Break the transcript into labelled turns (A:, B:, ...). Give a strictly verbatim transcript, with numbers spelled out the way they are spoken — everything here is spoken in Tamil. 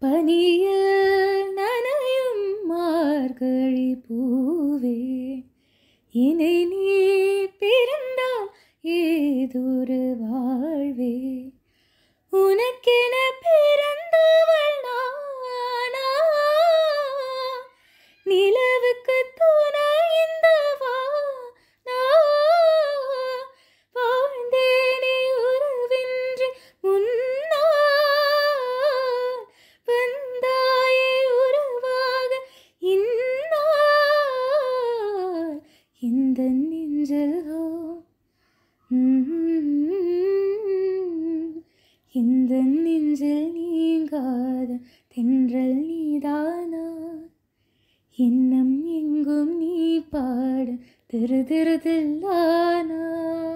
A: பனியில் நனையும் மார்கழி பூவே, இணை நீ பிறந்தால் ஏதொரு வாழ்வே. உனக்கென பிறந்தவள் நானா, நிலவுக்கு துணை இந்த வானா. வாழ்ந்தேனே உறவின்றி முன்னால், வந்தாயே உறவாக இந்நாள். இந்த நெஞ்சில் இந்த நெஞ்சில் நீங்காத தென்றல் நீதானா. எண்ணம் எங்கும் நீ பாட திரு திருதில்லானா.